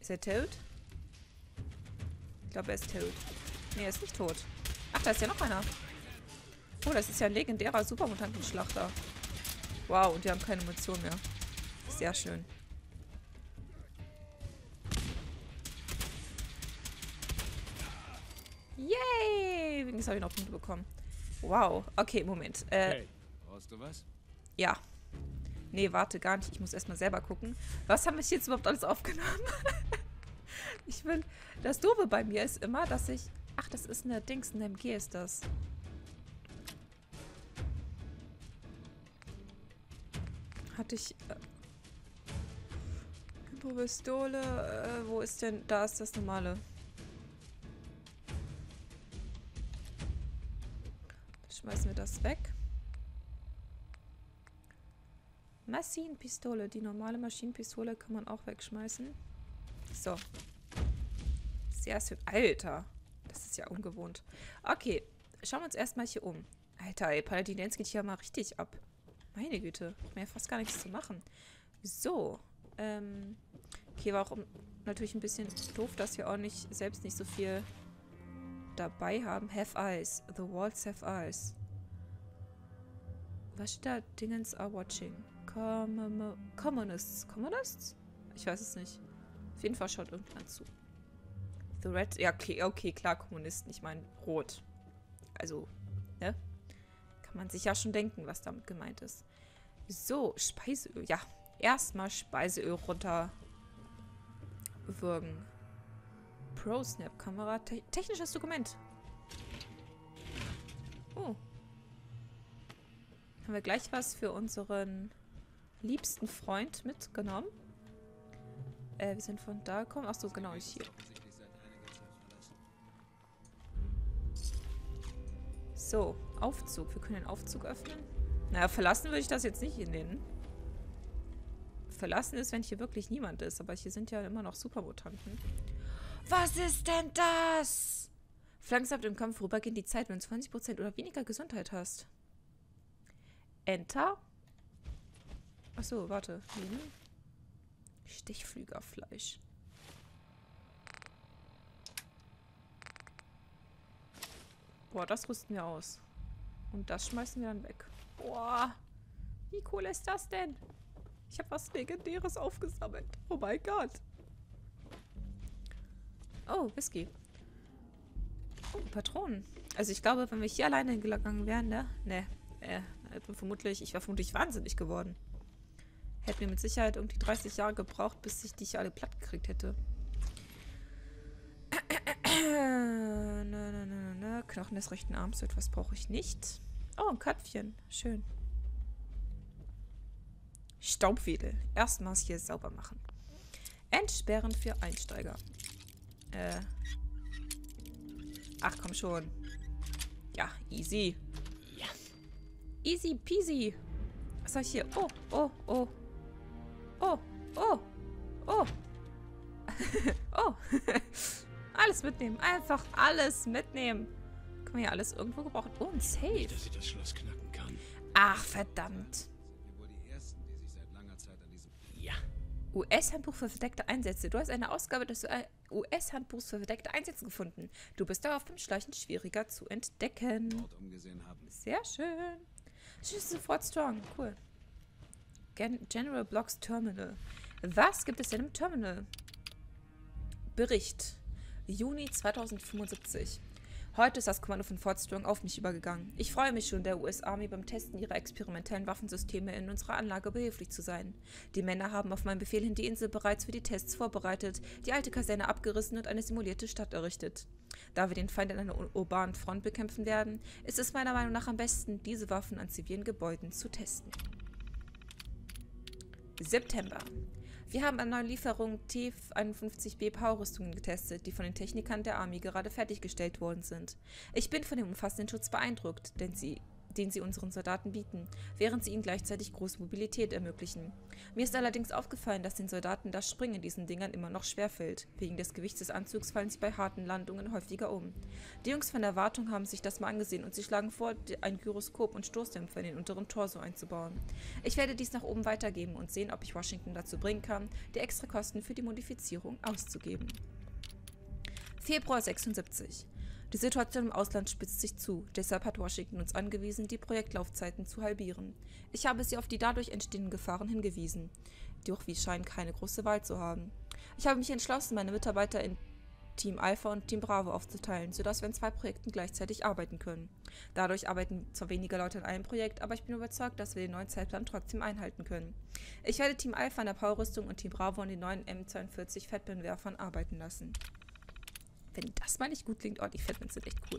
Ist er tot? Ich glaube, er ist tot. Nee, er ist nicht tot. Ach, da ist ja noch einer. Oh, das ist ja ein legendärer Supermutantenschlachter. Wow, und wir haben keine Munition mehr. Sehr schön. Yay! Wenigstens habe ich noch Punkte bekommen. Wow. Okay, Moment. Hey, brauchst du was? Ja. Nee, warte, gar nicht. Ich muss erstmal selber gucken. Was haben wir jetzt überhaupt alles aufgenommen? Ich will... Das Doofe bei mir ist immer, dass ich... Ach, das ist eine Dings, eine MG ist das. Hatte ich... Pistole... wo ist denn... Da ist das normale. Schmeißen wir das weg. Maschinenpistole. Die normale Maschinenpistole kann man auch wegschmeißen. So. Sehr schön. Alter. Das ist ja ungewohnt. Okay. Schauen wir uns erstmal hier um. Alter, ey, Paladin Dance geht hier mal richtig ab. Meine Güte. Hat mir ja fast gar nichts zu machen. So. Okay, war auch natürlich ein bisschen doof, dass wir auch nicht selbst nicht so viel dabei haben. Have eyes. The walls have eyes. Was steht da? Dingens are watching. Communists. Communists? Ich weiß es nicht. Auf jeden Fall schaut irgendjemand zu. The red... Ja, okay, klar, Kommunisten. Ich meine, rot. Also, ne? Kann man sich ja schon denken, was damit gemeint ist. So, Speiseöl. Ja, erstmal Speiseöl runterwürgen. Pro-Snap-Kamera. Technisches Dokument. Oh. Haben wir gleich was für unseren liebsten Freund mitgenommen. Wir sind von da gekommen. Achso, genau, ich hier. So, Aufzug. Wir können den Aufzug öffnen. Naja, verlassen würde ich das jetzt nicht in den. Verlassen ist, wenn hier wirklich niemand ist. Aber hier sind ja immer noch Supermutanten. Was ist denn das? Verlangsamt im Kampf vorübergehend die Zeit, wenn du 20% oder weniger Gesundheit hast. Enter. Achso, warte. Stechflügerfleisch. Boah, das rüsten wir aus. Und das schmeißen wir dann weg. Boah. Wie cool ist das denn? Ich habe was Legendäres aufgesammelt. Oh mein Gott. Oh, Whisky. Oh, Patronen. Also ich glaube, wenn wir hier alleine hingegangen wären, ne? Ne. Ich wäre vermutlich wahnsinnig geworden. Hätte mir mit Sicherheit irgendwie 30 Jahre gebraucht, bis ich die hier alle platt gekriegt hätte. Knochen des rechten Arms, so etwas brauche ich nicht. Oh, ein Köpfchen. Schön. Staubwedel. Erstmals hier sauber machen. Entsperren für Einsteiger. Ach, komm schon. Ja, easy. Ja. Easy peasy. Was habe ich hier? Oh, oh, oh. Oh, oh, oh. Oh. Alles mitnehmen. Einfach alles mitnehmen. Können wir hier alles irgendwo gebrauchen? Oh, ein Safe. Nicht, dass ich das Schloss knacken kann. Ach, verdammt. Ihr wohl die Ersten, die sich seit langer Zeit an diesem... Ja. US-Handbuch für verdeckte Einsätze. Du hast eine Ausgabe des US-Handbuchs für verdeckte Einsätze gefunden. Du bist darauf beim Schleichen schwieriger zu entdecken. Ort umgesehen haben. Sehr schön. Schießt sofort strong. Cool. General Blocks Terminal. Was gibt es denn im Terminal? Bericht. Juni 2075. Heute ist das Kommando von Fort Strong auf mich übergegangen. Ich freue mich schon, der US-Army beim Testen ihrer experimentellen Waffensysteme in unserer Anlage behilflich zu sein. Die Männer haben auf meinen Befehl hin die Insel bereits für die Tests vorbereitet, die alte Kaserne abgerissen und eine simulierte Stadt errichtet. Da wir den Feind an einer urbanen Front bekämpfen werden, ist es meiner Meinung nach am besten, diese Waffen an zivilen Gebäuden zu testen. September. Wir haben eine neue Lieferung T-51B Power-Rüstungen getestet, die von den Technikern der Army gerade fertiggestellt worden sind. Ich bin von dem umfassenden Schutz beeindruckt, den sie den sie unseren Soldaten bieten, während sie ihnen gleichzeitig große Mobilität ermöglichen. Mir ist allerdings aufgefallen, dass den Soldaten das Springen in diesen Dingern immer noch schwerfällt. Wegen des Gewichts des Anzugs fallen sie bei harten Landungen häufiger um. Die Jungs von der Wartung haben sich das mal angesehen und sie schlagen vor, ein Gyroskop und Stoßdämpfer in den unteren Torso einzubauen. Ich werde dies nach oben weitergeben und sehen, ob ich Washington dazu bringen kann, die Extrakosten für die Modifizierung auszugeben. Februar 76. Die Situation im Ausland spitzt sich zu, deshalb hat Washington uns angewiesen, die Projektlaufzeiten zu halbieren. Ich habe sie auf die dadurch entstehenden Gefahren hingewiesen, doch wir scheinen keine große Wahl zu haben. Ich habe mich entschlossen, meine Mitarbeiter in Team Alpha und Team Bravo aufzuteilen, sodass wir an 2 Projekten gleichzeitig arbeiten können. Dadurch arbeiten zwar weniger Leute an einem Projekt, aber ich bin überzeugt, dass wir den neuen Zeitplan trotzdem einhalten können. Ich werde Team Alpha an der Powerrüstung und Team Bravo an den neuen M42 Fettbandwerfern arbeiten lassen. Wenn das mal nicht gut klingt, oh, die Fatmans sind echt cool.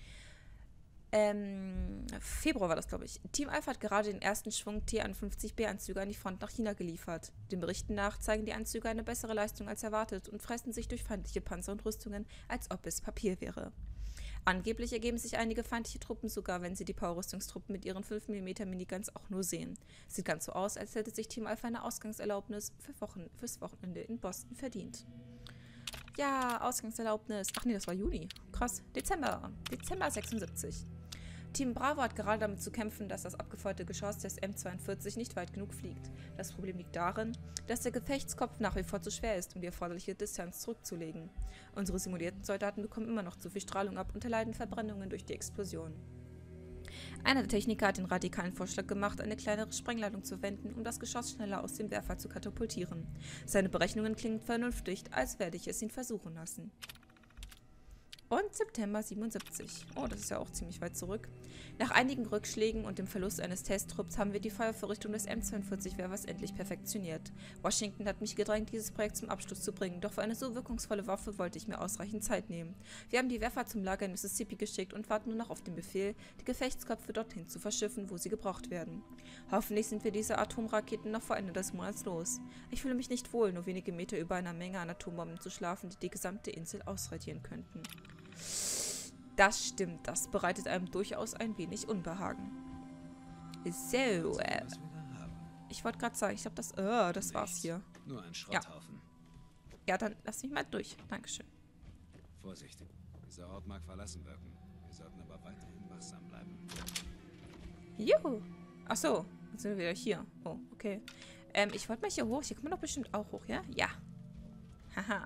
Februar war das, glaube ich. Team Alpha hat gerade den ersten Schwung T-51B-Anzüge an die Front nach China geliefert. Den Berichten nach zeigen die Anzüge eine bessere Leistung als erwartet und fressen sich durch feindliche Panzer und Rüstungen, als ob es Papier wäre. Angeblich ergeben sich einige feindliche Truppen sogar, wenn sie die Powerrüstungstruppen mit ihren 5mm Miniguns auch nur sehen. Sieht ganz so aus, als hätte sich Team Alpha eine Ausgangserlaubnis fürs Wochenende in Boston verdient. Ja, Ausgangserlaubnis. Ach nee, das war Juni. Krass. Dezember 76. Team Bravo hat gerade damit zu kämpfen, dass das abgefeuerte Geschoss des M42 nicht weit genug fliegt. Das Problem liegt darin, dass der Gefechtskopf nach wie vor zu schwer ist, um die erforderliche Distanz zurückzulegen. Unsere simulierten Soldaten bekommen immer noch zu viel Strahlung ab und erleiden Verbrennungen durch die Explosion. Einer der Techniker hat den radikalen Vorschlag gemacht, eine kleinere Sprengladung zu verwenden, um das Geschoss schneller aus dem Werfer zu katapultieren. Seine Berechnungen klingen vernünftig, als werde ich es ihn versuchen lassen. Und September 77. Oh, das ist ja auch ziemlich weit zurück. Nach einigen Rückschlägen und dem Verlust eines Testtrupps haben wir die Feuervorrichtung des M42-Werfers endlich perfektioniert. Washington hat mich gedrängt, dieses Projekt zum Abschluss zu bringen, doch für eine so wirkungsvolle Waffe wollte ich mir ausreichend Zeit nehmen. Wir haben die Werfer zum Lager in Mississippi geschickt und warten nur noch auf den Befehl, die Gefechtsköpfe dorthin zu verschiffen, wo sie gebraucht werden. Hoffentlich sind wir diese Atomraketen noch vor Ende des Monats los. Ich fühle mich nicht wohl, nur wenige Meter über einer Menge an Atombomben zu schlafen, die die gesamte Insel ausradieren könnten. Das stimmt, das bereitet einem durchaus ein wenig Unbehagen. So, ich wollte gerade sagen, ich glaube, das war's hier. Nur ein Schrotthaufen. Ja, dann lass mich mal durch. Dankeschön. Vorsicht, dieser Ort mag verlassen wirken. Wir sollten aber weiterhin wachsam bleiben. Juhu. Ach so, jetzt sind wir wieder hier. Oh, okay. Ich wollte mal hier hoch. Hier kann man doch bestimmt auch hoch, ja? Ja. Haha.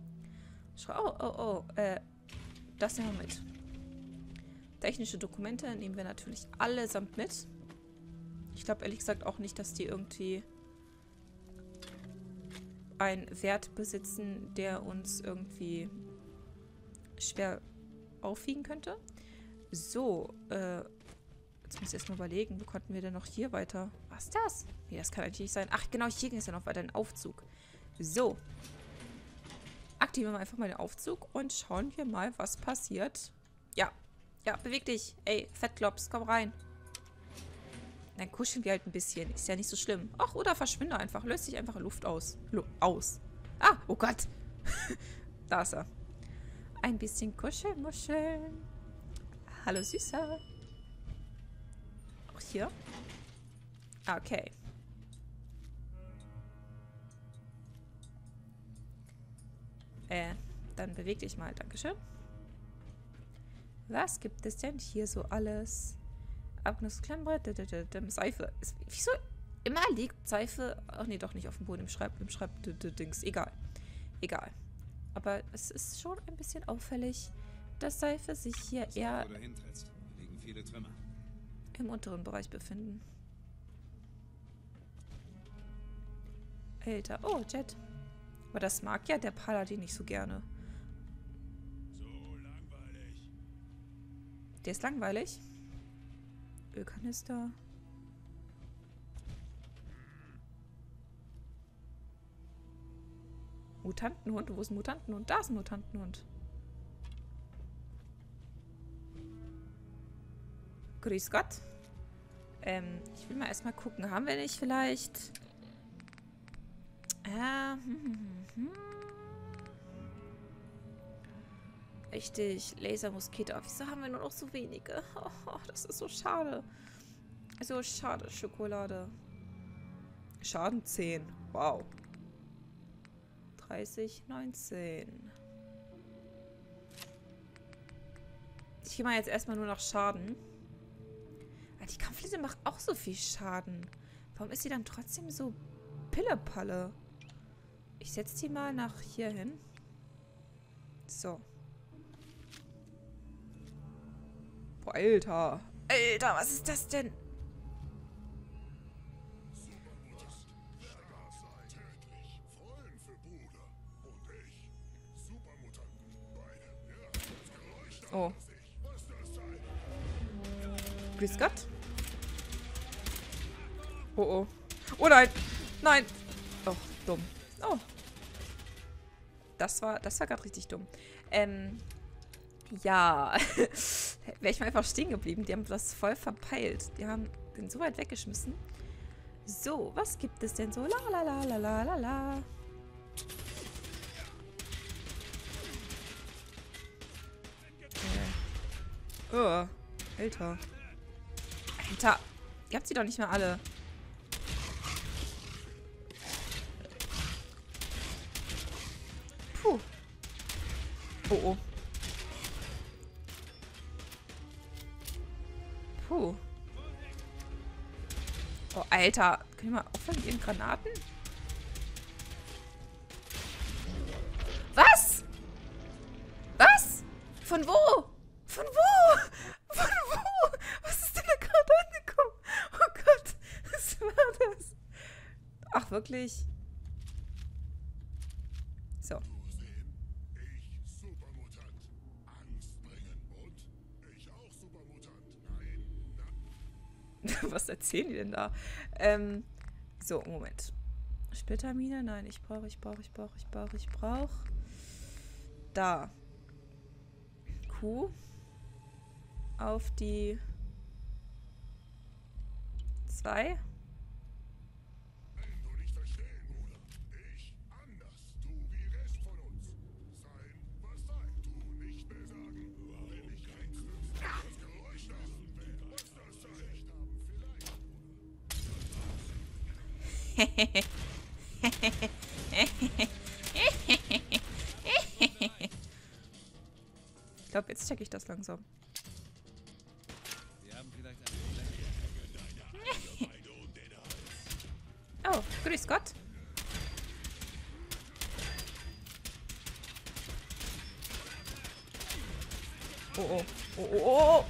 Das nehmen wir mit. Technische Dokumente nehmen wir natürlich allesamt mit. Ich glaube ehrlich gesagt auch nicht, dass die irgendwie einen Wert besitzen, der uns irgendwie schwer aufwiegen könnte. So, jetzt muss ich erstmal überlegen, wo konnten wir denn noch hier weiter? Was ist das? Nee, das kann eigentlich nicht sein. Ach genau, hier ging es ja noch weiter in den Aufzug. So. Aktivieren wir einfach mal den Aufzug und schauen wir mal, was passiert. Ja. Ja, beweg dich. Ey, Fettklops, komm rein. Dann kuscheln wir halt ein bisschen. Ist ja nicht so schlimm. Ach, oder verschwinde einfach. Löst sich einfach Luft aus. Aus. Ah, oh Gott. Da ist er. Ein bisschen kuscheln, muscheln. Hallo, Süßer. Auch hier? Okay. Dann beweg dich mal. Dankeschön. Was gibt es denn hier so alles? Abgenutztes Klemmbrett, Seife. Wieso immer liegt Seife? Ach nee, doch nicht auf dem Boden, im Schreibdings. Egal. Egal. Aber es ist schon ein bisschen auffällig, dass Seife sich hier eher liegen viele Trümmer. Im unteren Bereich befinden. Alter. Oh, Jet. Aber das mag ja der Paladin nicht so gerne. So langweilig. Der ist langweilig. Ölkanister. Mutantenhund? Wo ist ein Mutantenhund? Da ist ein Mutantenhund. Grüß Gott. Ich will mal erstmal gucken. Haben wir nicht vielleicht... Richtig, Lasermoskito. Wieso haben wir nur noch so wenige? Oh, das ist so schade. So schade, Schokolade. Schaden 10. Wow. 30, 19. Ich gehe mal jetzt erstmal nur nach Schaden. Aber die Kampfflinte macht auch so viel Schaden. Warum ist sie dann trotzdem so Pillepalle? Ich setze die mal nach hier hin. So. Boah, Alter. Alter, was ist das denn? Oh. Grüß Gott. Oh, oh. Oh nein. Nein. Oh, dumm. Oh. Das war gerade richtig dumm. Ja. Wäre ich mal einfach stehen geblieben. Die haben das voll verpeilt. Die haben den so weit weggeschmissen. So, was gibt es denn so? La la la la la la la. Oh, Alter. Alter. Ihr habt sie doch nicht mehr alle. Puh. Oh, oh. Puh. Oh, Alter. Können wir mal aufhören mit ihren Granaten? Was? Was? Von wo? Von wo? Von wo? Was ist denn da gerade angekommen? Oh Gott. Was war das? Ach, wirklich? So. Was erzählen die denn da? So, Moment. Splittermine? Nein, ich brauche. Da. Q. Auf die 2. Ich glaube, jetzt checke ich das langsam. Wir haben vielleicht Oh, grüß Gott. Oh, oh. Oh, oh, oh.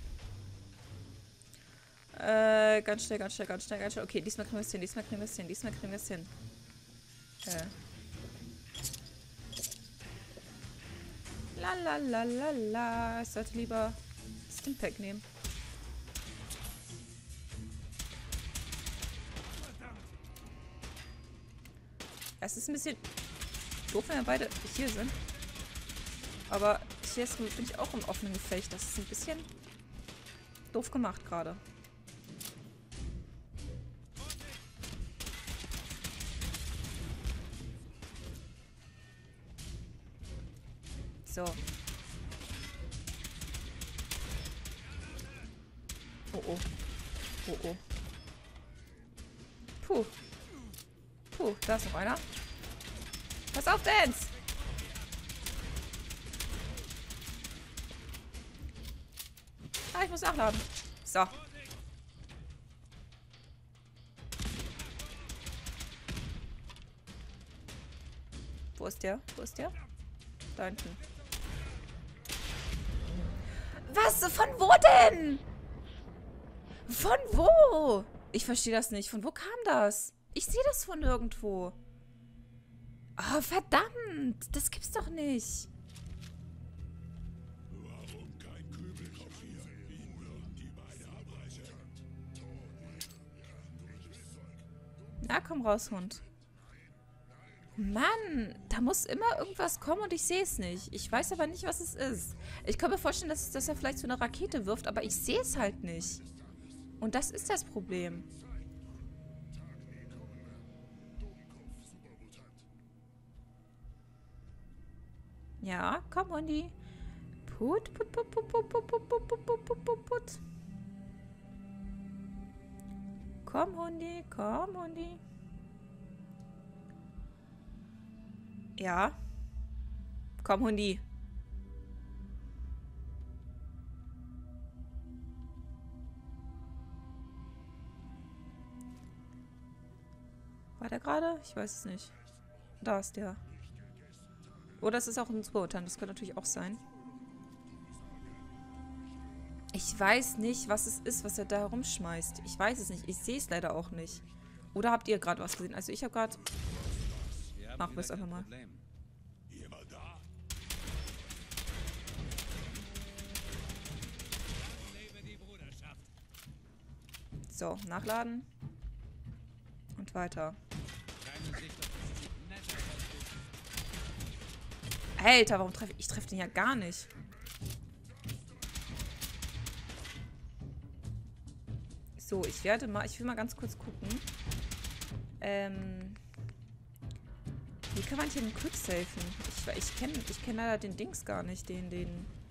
Ganz schnell. Okay, diesmal kriegen wir es hin. La. Ich sollte lieber Stimpack nehmen. Es ist ein bisschen doof, wenn wir beide hier sind. Aber hier bin ich auch im offenen Gefecht. Das ist ein bisschen doof gemacht gerade. So. Oh, oh. Oh, oh. Puh. Puh, da ist noch einer. Pass auf, Dance! Ah, ich muss nachladen. So. Wo ist der? Da hinten. Was? Von wo denn? Von wo? Ich verstehe das nicht. Von wo kam das? Ich sehe das von nirgendwo. Oh, verdammt. Das gibt's doch nicht. Warum kein Kübelkopf hier? Die beide abreißen. Na, komm raus, Hund. Mann, da muss immer irgendwas kommen und ich sehe es nicht. Ich weiß aber nicht, was es ist. Ich kann mir vorstellen, dass er vielleicht so eine Rakete wirft, aber ich sehe es halt nicht. Und das ist das Problem. Ja, komm, Hundi. Put, put, put, put, put, put, put, put, put, put, put, put. Komm, Hundi, komm, Hundi. Ja. Komm, Hundi. War der gerade? Ich weiß es nicht. Da ist der. Oder es ist auch ein Supermutant. Das könnte natürlich auch sein. Ich weiß nicht, was es ist, was er da herumschmeißt. Ich weiß es nicht. Ich sehe es leider auch nicht. Oder habt ihr gerade was gesehen? Also ich habe gerade... Machen wir es einfach mal. Jemand da? So, nachladen. Und weiter. Alter, warum treffe ich... Ich treffe den ja gar nicht. So, ich werde mal... Ich will mal ganz kurz gucken. Wie kann man hier denn quicksafen? Ich kenn leider den Dings gar nicht, den